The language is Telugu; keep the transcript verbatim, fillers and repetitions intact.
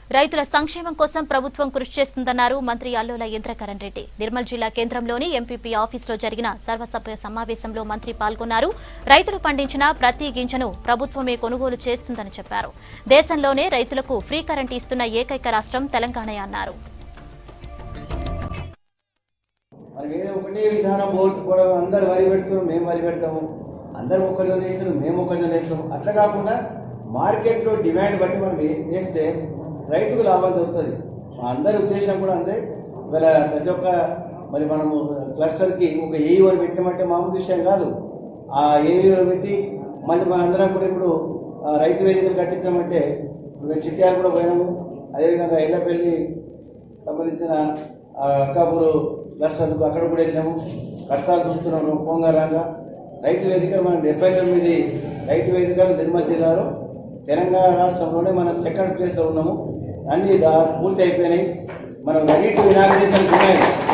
రైతుల సంక్షేమం కోసం ప్రభుత్వం కృషి చేస్తుందన్నారు మంత్రి అల్లోల ఇంద్రకరణ్ రెడ్డి. నిర్మల్ జిల్లా కేంద్రంలోని ఎంపీపీ ఆఫీసులో జరిగిన సర్వసభ్య సమావేశంలో మంత్రి పాల్గొన్నారు. రైతులు పండించిన ప్రతి గింజను ప్రభుత్వమే కొనుగోలు చేస్తుందని చెప్పారు. దేశంలోనే రైతులకు ఫ్రీ కరెంట్ ఇస్తున్న ఏకైక రాష్ట్రం తెలంగాణ అన్నారు. ఒకటే విధానం పోల్చుకోవడం, అందరు వరి పెడుతున్నారు, మేము వరి పెడతాము, అందరు మొక్కజొన్న వేస్తారు, మేము మొక్కజొన్న వేస్తాము. అట్లా కాకుండా మార్కెట్లో డిమాండ్ బట్టి మనం వేస్తే రైతుకు లాభం జరుగుతుంది. అందరి ఉద్దేశం కూడా అంతే. ఇవాళ ప్రతి ఒక్క మరి మనము క్లస్టర్కి ఒక ఏఈఓని పెట్టామంటే మామూలు విషయం కాదు. ఆ ఏఈఓని పెట్టి మళ్ళీ మన అందరం కూడా ఇప్పుడు రైతు వేదికలు కట్టించామంటే మేము చిట్యాలు కూడా పోయినాము. అదేవిధంగా ఎల్లపల్లి సంబంధించిన అక్కాపూరు క్లస్టర్కు అక్కడ కూడా వెళ్ళినాము. కష్టాలు చూస్తున్నాము. పొంగరంగా రైతు వేదికలు మనం డెబ్బై తొమ్మిది రైతు వేదికలు నిర్మల్ జిల్లాలో తెలంగాణ రాష్ట్రంలోనే మనం సెకండ్ ప్లేస్లో ఉన్నాము. అన్నీ దా పూర్తి అయిపోయినాయి. మనం రెడీ టు ఇనాగ్రేషన్ ఉన్నాయి.